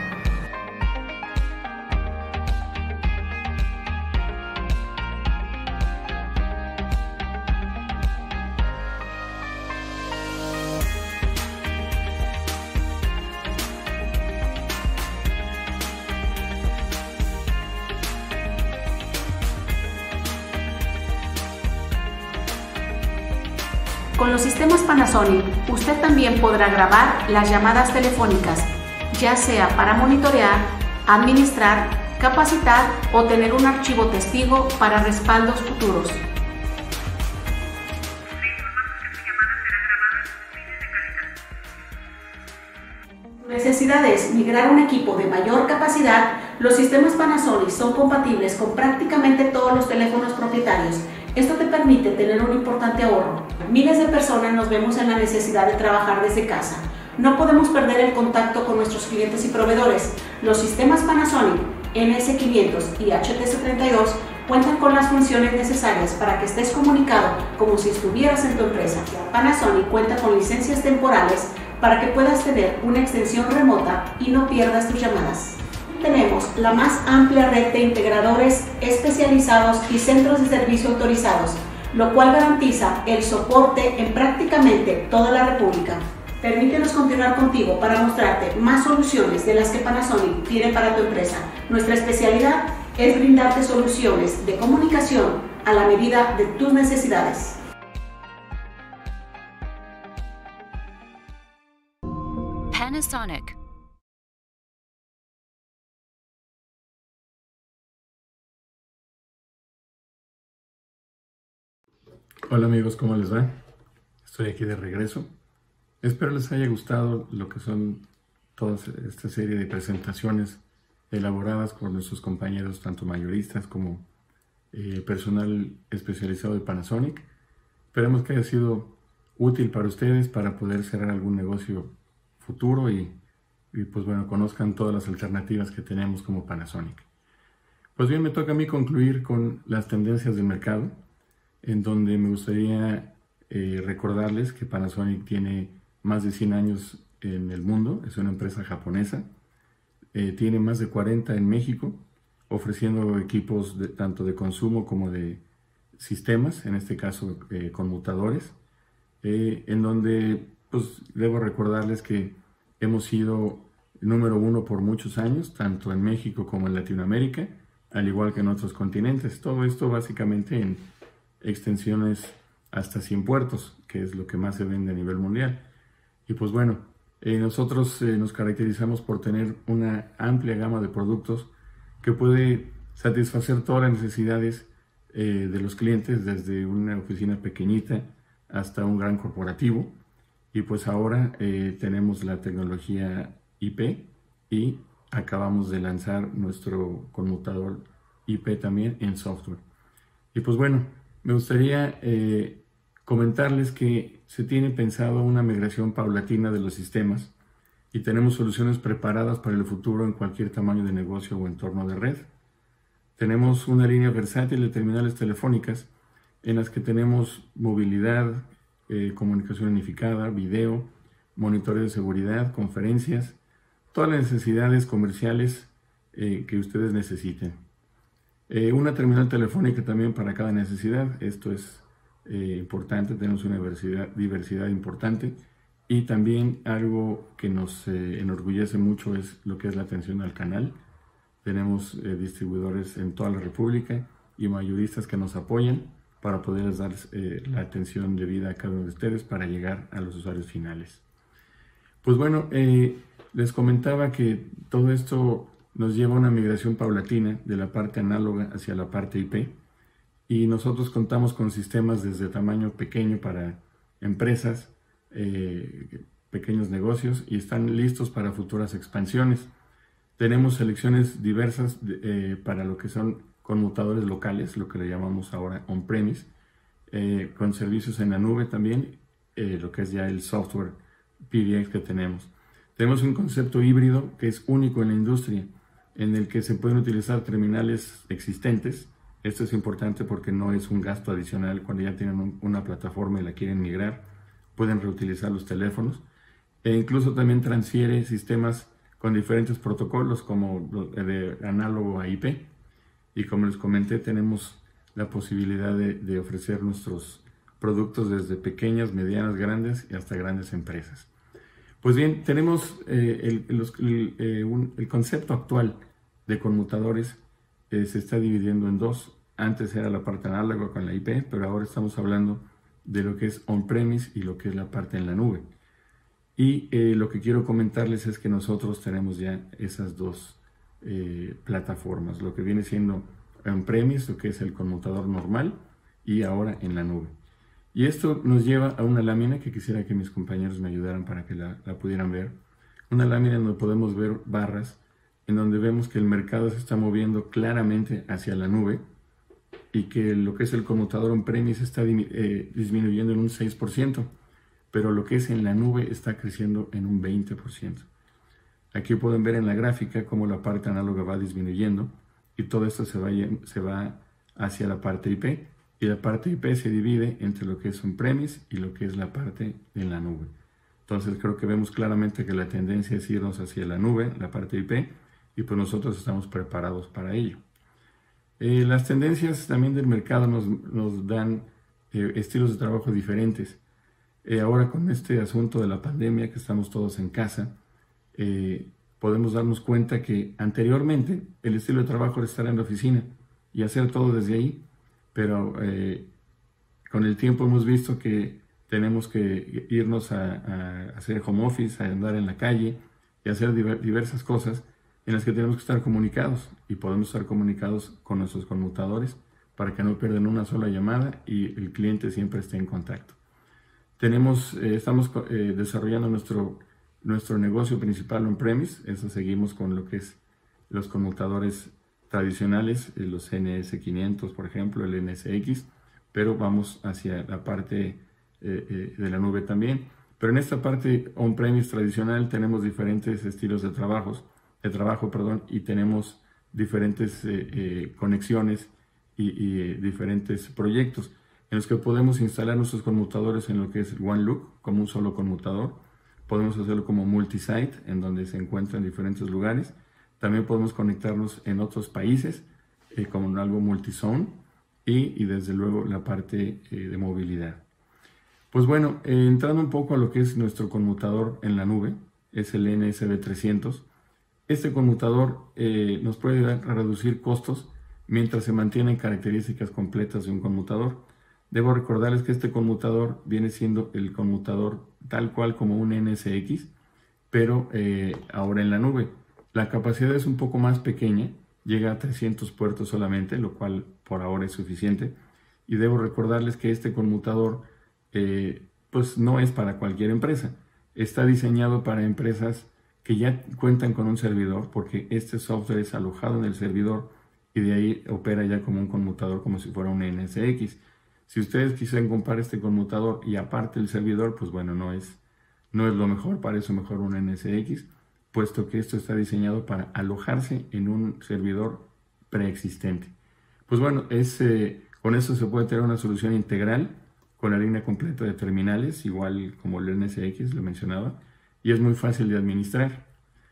Con los sistemas Panasonic, usted también podrá grabar las llamadas telefónicas, ya sea para monitorear, administrar, capacitar o tener un archivo testigo para respaldos futuros. Tu necesidad es migrar un equipo de mayor capacidad. Los sistemas Panasonic son compatibles con prácticamente todos los teléfonos propietarios. Esto te permite tener un importante ahorro. Miles de personas nos vemos en la necesidad de trabajar desde casa. No podemos perder el contacto con nuestros clientes y proveedores. Los sistemas Panasonic N S quinientos y H T C treinta y dos cuentan con las funciones necesarias para que estés comunicado como si estuvieras en tu empresa. Panasonic cuenta con licencias temporales para que puedas tener una extensión remota y no pierdas tus llamadas. Tenemos la más amplia red de integradores especializados y centros de servicio autorizados, lo cual garantiza el soporte en prácticamente toda la República. Permítenos continuar contigo para mostrarte más soluciones de las que Panasonic tiene para tu empresa. Nuestra especialidad es brindarte soluciones de comunicación a la medida de tus necesidades. Panasonic. Hola amigos, ¿cómo les va? Estoy aquí de regreso. Espero les haya gustado lo que son toda esta serie de presentaciones elaboradas por nuestros compañeros, tanto mayoristas como eh, personal especializado de Panasonic. Esperemos que haya sido útil para ustedes para poder cerrar algún negocio futuro y, y pues bueno, conozcan todas las alternativas que tenemos como Panasonic. Pues bien, me toca a mí concluir con las tendencias del mercado, en donde me gustaría eh, recordarles que Panasonic tiene más de cien años en el mundo, es una empresa japonesa, eh, tiene más de cuarenta en México, ofreciendo equipos de, tanto de consumo como de sistemas, en este caso eh, conmutadores, eh, en donde pues debo recordarles que hemos sido número uno por muchos años, tanto en México como en Latinoamérica, al igual que en otros continentes. Todo esto básicamente en extensiones hasta cien puertos, que es lo que más se vende a nivel mundial. Y pues bueno, eh, nosotros eh, nos caracterizamos por tener una amplia gama de productos que puede satisfacer todas las necesidades eh, de los clientes, desde una oficina pequeñita hasta un gran corporativo. Y pues ahora eh, tenemos la tecnología I P y acabamos de lanzar nuestro conmutador I P también en software. Y pues bueno, me gustaría eh, comentarles que se tiene pensado una migración paulatina de los sistemas y tenemos soluciones preparadas para el futuro en cualquier tamaño de negocio o entorno de red. Tenemos una línea versátil de terminales telefónicas en las que tenemos movilidad, eh, comunicación unificada, video, monitoreo de seguridad, conferencias, todas las necesidades comerciales eh, que ustedes necesiten. Eh, una terminal telefónica también para cada necesidad. Esto es eh, importante, tenemos una diversidad, diversidad importante, y también algo que nos eh, enorgullece mucho es lo que es la atención al canal. Tenemos eh, distribuidores en toda la República y mayoristas que nos apoyan para poderles dar eh, la atención debida a cada uno de ustedes para llegar a los usuarios finales. Pues bueno, eh, les comentaba que todo esto nos lleva a una migración paulatina de la parte análoga hacia la parte I P, y nosotros contamos con sistemas desde tamaño pequeño para empresas, eh, pequeños negocios, y están listos para futuras expansiones. Tenemos selecciones diversas de, eh, para lo que son conmutadores locales, lo que le llamamos ahora on-premise, eh, con servicios en la nube también, eh, lo que es ya el software P D X que tenemos. Tenemos un concepto híbrido que es único en la industria, en el que se pueden utilizar terminales existentes. Esto es importante porque no es un gasto adicional cuando ya tienen un, una plataforma y la quieren migrar, pueden reutilizar los teléfonos, e incluso también transfiere sistemas con diferentes protocolos como de análogo a I P, y como les comenté, tenemos la posibilidad de, de ofrecer nuestros productos desde pequeñas, medianas, grandes y hasta grandes empresas. Pues bien, tenemos eh, el, los, el, eh, un, el concepto actual de conmutadores eh, se está dividiendo en dos. Antes era la parte análoga con la I P, pero ahora estamos hablando de lo que es on-premise y lo que es la parte en la nube. Y eh, lo que quiero comentarles es que nosotros tenemos ya esas dos eh, plataformas, lo que viene siendo on-premise, lo que es el conmutador normal, y ahora en la nube. Y esto nos lleva a una lámina que quisiera que mis compañeros me ayudaran para que la, la pudieran ver. Una lámina donde podemos ver barras, en donde vemos que el mercado se está moviendo claramente hacia la nube y que lo que es el conmutador on-premise está eh, disminuyendo en un seis por ciento, pero lo que es en la nube está creciendo en un veinte por ciento. Aquí pueden ver en la gráfica cómo la parte análoga va disminuyendo y todo esto se va, se va hacia la parte I P. Y la parte I P se divide entre lo que es on-premise y lo que es la parte en la nube. Entonces creo que vemos claramente que la tendencia es irnos hacia la nube, la parte I P, y pues nosotros estamos preparados para ello. Eh, las tendencias también del mercado nos, nos dan eh, estilos de trabajo diferentes. Eh, ahora con este asunto de la pandemia, que estamos todos en casa, eh, podemos darnos cuenta que anteriormente el estilo de trabajo era estar en la oficina y hacer todo desde ahí. Pero eh, con el tiempo hemos visto que tenemos que irnos a, a hacer home office, a andar en la calle, y hacer diversas cosas en las que tenemos que estar comunicados, y podemos estar comunicados con nuestros conmutadores para que no pierdan una sola llamada y el cliente siempre esté en contacto. Tenemos, eh, estamos eh, desarrollando nuestro, nuestro negocio principal on-premise. Eso seguimos con lo que es los conmutadores tradicionales, eh, los N S quinientos, por ejemplo, el N S X, pero vamos hacia la parte eh, eh, de la nube también. Pero en esta parte on-premise tradicional tenemos diferentes estilos de, trabajos, de trabajo perdón, y tenemos diferentes eh, eh, conexiones y, y eh, diferentes proyectos en los que podemos instalar nuestros conmutadores en lo que es el One Loop, como un solo conmutador. Podemos hacerlo como multi-site, en donde se encuentra en diferentes lugares. También podemos conectarnos en otros países, eh, como en algo multi-zone, y, y desde luego la parte eh, de movilidad. Pues bueno, eh, entrando un poco a lo que es nuestro conmutador en la nube, es el N S B trescientos. Este conmutador eh, nos puede ayudar a reducir costos mientras se mantienen características completas de un conmutador. Debo recordarles que este conmutador viene siendo el conmutador tal cual como un N S X, pero eh, ahora en la nube. La capacidad es un poco más pequeña, llega a trescientos puertos solamente, lo cual por ahora es suficiente. Y debo recordarles que este conmutador eh, pues no es para cualquier empresa. Está diseñado para empresas que ya cuentan con un servidor, porque este software es alojado en el servidor y de ahí opera ya como un conmutador, como si fuera un N S X. Si ustedes quisieran comprar este conmutador y aparte el servidor, pues bueno, no es, no es lo mejor, para eso mejor un N S X, puesto que esto está diseñado para alojarse en un servidor preexistente. Pues bueno, es, eh, con eso se puede tener una solución integral con la línea completa de terminales, igual como el N S X, lo mencionaba, y es muy fácil de administrar.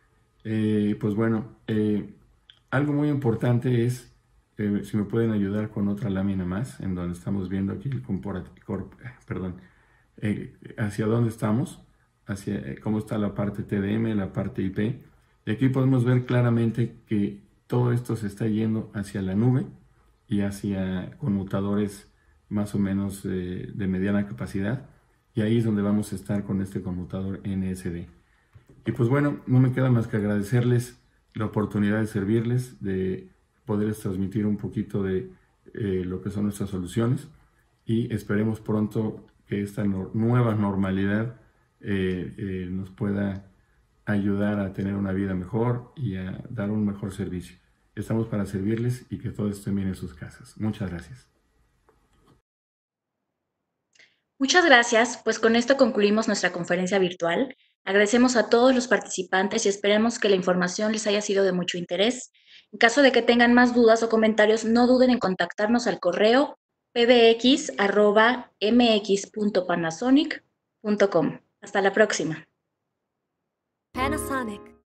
Eh, pues bueno, eh, algo muy importante es, eh, si me pueden ayudar con otra lámina más, en donde estamos viendo aquí el corp, perdón, eh, hacia dónde estamos, hacia eh, cómo está la parte T D M, la parte I P. Y aquí podemos ver claramente que todo esto se está yendo hacia la nube y hacia conmutadores más o menos eh, de mediana capacidad. Y ahí es donde vamos a estar con este conmutador N S D. Y pues bueno, no me queda más que agradecerles la oportunidad de servirles, de poderles transmitir un poquito de eh, lo que son nuestras soluciones, y esperemos pronto que esta no, nueva normalidad eh, eh, nos pueda ayudar a tener una vida mejor y a dar un mejor servicio. Estamos para servirles y que todos estén bien en sus casas. Muchas gracias. Muchas gracias, pues con esto concluimos nuestra conferencia virtual. Agradecemos a todos los participantes y esperemos que la información les haya sido de mucho interés. En caso de que tengan más dudas o comentarios, no duden en contactarnos al correo p b x arroba m x punto panasonic punto com. Hasta la próxima. Panasonic.